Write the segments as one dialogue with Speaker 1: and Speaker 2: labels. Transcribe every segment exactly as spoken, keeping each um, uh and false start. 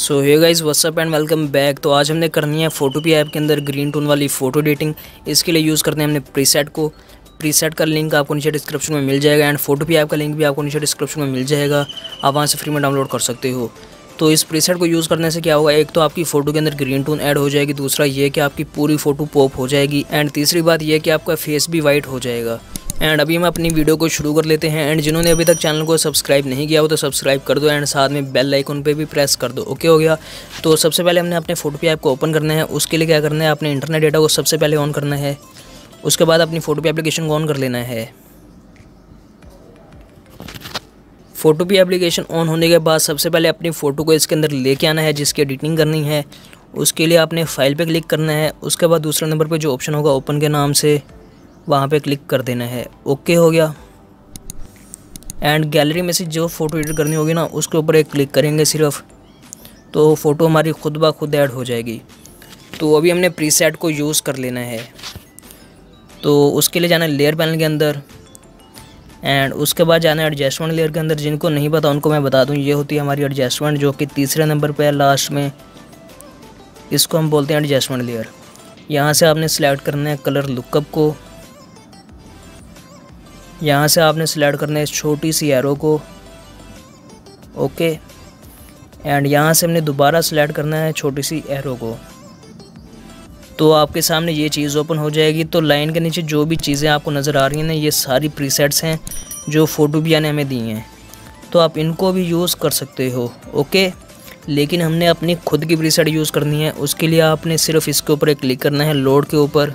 Speaker 1: So hey guys what's up and welcome back. तो आज हमने करनी है फोटोपी ऐप के अंदर ग्रीन टोन वाली फ़ोटो एडिटिंग। इसके लिए यूज़ करते हैं हमने प्रीसेट को। प्रीसेट का लिंक आपको नीचे डिस्क्रिप्शन में मिल जाएगा एंड फोटोपी ऐप का लिंक भी आपको नीचे डिस्क्रिप्शन में मिल जाएगा। आप वहाँ से फ्री में डाउनलोड कर सकते हो। तो इस प्रीसेट को यूज़ करने से क्या होगा, एक तो आपकी फ़ोटो के अंदर ग्रीन टोन ऐड हो जाएगी, दूसरा ये कि आपकी पूरी फ़ोटो पॉप हो जाएगी एंड तीसरी बात ये कि आपका फेस भी वाइट हो जाएगा। एंड अभी हम अपनी वीडियो को शुरू कर लेते हैं। एंड जिन्होंने अभी तक चैनल को सब्सक्राइब नहीं किया हो तो सब्सक्राइब कर दो एंड साथ में बेल आइकन पे भी प्रेस कर दो। ओके हो गया। तो सबसे पहले हमने अपने फोटोपी ऐप को ओपन करना है। उसके लिए क्या करना है, अपने इंटरनेट डेटा को सबसे पहले ऑन करना है। उसके बाद अपनी फोटोपी एप्लीकेशन को ऑन कर लेना है। फोटोपी एप्लीकेशन ऑन होने के बाद सबसे पहले अपनी फ़ोटो को इसके अंदर लेके आना है जिसकी एडिटिंग करनी है। उसके लिए आपने फाइल पे क्लिक करना है। उसके बाद दूसरे नंबर पे जो ऑप्शन होगा ओपन के नाम से, वहाँ पे क्लिक कर देना है। ओके हो गया। एंड गैलरी में से जो फ़ोटो एडिट करनी होगी ना, उसके ऊपर एक क्लिक करेंगे सिर्फ, तो फ़ोटो हमारी खुद ब खुद ऐड हो जाएगी। तो अभी हमने प्रीसेट को यूज़ कर लेना है। तो उसके लिए जाना है लेयर पैनल के अंदर एंड उसके बाद जाना है एडजस्टमेंट लेयर के अंदर। जिनको नहीं पता उनको मैं बता दूं, ये होती है हमारी एडजस्टमेंट जो कि तीसरे नंबर पे है लास्ट में। इसको हम बोलते हैं एडजस्टमेंट लेयर। यहाँ से आपने सेलेक्ट करना है कलर लुकअप को। यहाँ से आपने सेलेक्ट करना है इस छोटी सी एरो को। ओके। एंड यहाँ से हमने दोबारा सेलेक्ट करना है छोटी सी एरो को। तो आपके सामने ये चीज़ ओपन हो जाएगी। तो लाइन के नीचे जो भी चीज़ें आपको नज़र आ रही हैं ना, ये सारी प्रीसेट्स हैं जो फोटोपिया ने हमें दी हैं। तो आप इनको भी यूज़ कर सकते हो। ओके। लेकिन हमने अपनी खुद की प्रीसेट यूज़ करनी है। उसके लिए आपने सिर्फ इसके ऊपर एक क्लिक करना है, लोड के ऊपर।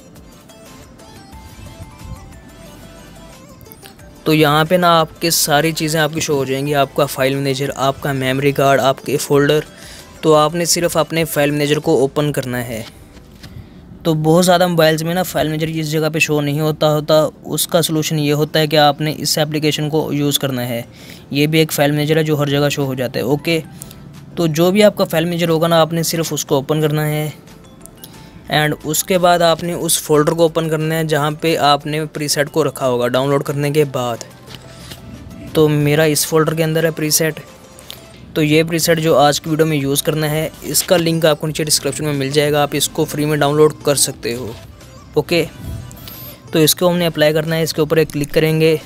Speaker 1: तो यहाँ पे ना आपके सारी चीज़ें आपकी शो हो जाएंगी। आपका फाइल मैनेजर, आपका मेमोरी कार्ड, आपके फ़ोल्डर। तो आपने सिर्फ अपने फाइल मैनेजर को ओपन करना है। तो बहुत ज़्यादा मोबाइल्स में ना फाइल मैनेजर इस जगह पे शो नहीं होता होता उसका सलूशन ये होता है कि आपने इस एप्लीकेशन को यूज़ करना है। ये भी एक फाइल मैनेजर है जो हर जगह शो हो जाता है। ओके। तो जो भी आपका फाइल मैनेजर होगा ना, आपने सिर्फ उसको ओपन करना है एंड उसके बाद आपने उस फोल्डर को ओपन करना है जहाँ पे आपने प्रीसेट को रखा होगा डाउनलोड करने के बाद। तो मेरा इस फोल्डर के अंदर है प्रीसेट। तो ये प्रीसेट जो आज की वीडियो में यूज़ करना है, इसका लिंक आपको नीचे डिस्क्रिप्शन में मिल जाएगा। आप इसको फ्री में डाउनलोड कर सकते हो। ओके। तो इसको हमने अप्लाई करना है। इसके ऊपर एक क्लिक करेंगे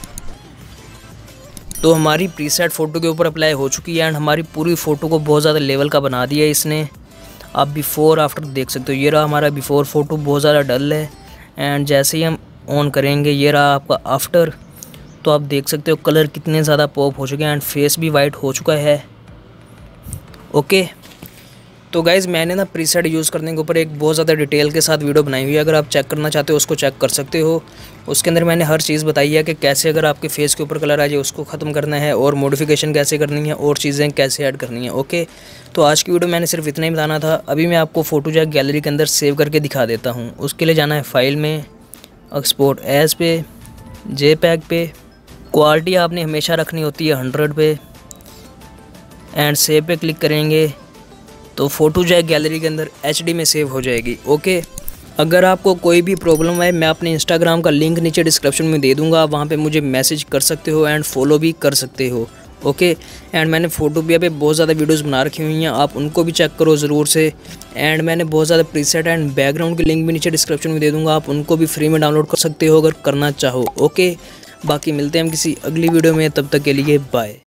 Speaker 1: तो हमारी प्रीसेट फ़ोटो के ऊपर अप्लाई हो चुकी है एंड हमारी पूरी फ़ोटो को बहुत ज़्यादा लेवल का बना दिया है इसने। आप बिफ़ोर आफ्टर देख सकते हो। ये रहा हमारा बिफ़ोर फ़ोटो, बहुत ज़्यादा डल है। एंड जैसे ही हम ऑन करेंगे, ये रहा आपका आफ्टर। तो आप देख सकते हो कलर कितने ज़्यादा पॉप हो चुके हैं एंड फेस भी वाइट हो चुका है। ओके। तो गाइज़ मैंने ना प्रीसेट यूज़ करने के ऊपर एक बहुत ज़्यादा डिटेल के साथ वीडियो बनाई हुई है। अगर आप चेक करना चाहते हो उसको चेक कर सकते हो। उसके अंदर मैंने हर चीज़ बताई है कि कैसे अगर आपके फेस के ऊपर कलर आ जाए उसको ख़त्म करना है और मॉडिफिकेशन कैसे करनी है और चीज़ें कैसे ऐड करनी है। ओके। तो आज की वीडियो मैंने सिर्फ इतना ही बताना था। अभी मैं आपको फ़ोटो जो है गैलरी के अंदर सेव करके दिखा देता हूँ। उसके लिए जाना है फाइल में, एक्सपोर्ट एज पे, जे पैक पे। क्वालिटी आपने हमेशा रखनी होती है हंड्रेड पे एंड सेव पे क्लिक करेंगे तो फ़ोटो जो है गैलरी के अंदर एच डी में सेव हो जाएगी। ओके। अगर आपको कोई भी प्रॉब्लम है, मैं अपने इंस्टाग्राम का लिंक नीचे डिस्क्रिप्शन में दे दूंगा। आप वहाँ पे मुझे मैसेज कर सकते हो एंड फॉलो भी कर सकते हो। ओके। एंड मैंने फोटोपिया पे बहुत ज़्यादा वीडियोस बना रखी हुई हैं, आप उनको भी चेक करो ज़रूर से। एंड मैंने बहुत ज़्यादा प्रीसेट एंड बैकग्राउंड की लिंक भी नीचे डिस्क्रिप्शन में दे दूँगा। आप उनको भी फ्री में डाउनलोड कर सकते हो अगर करना चाहो। ओके। बाकी मिलते हैं हम किसी अगली वीडियो में, तब तक के लिए बाय।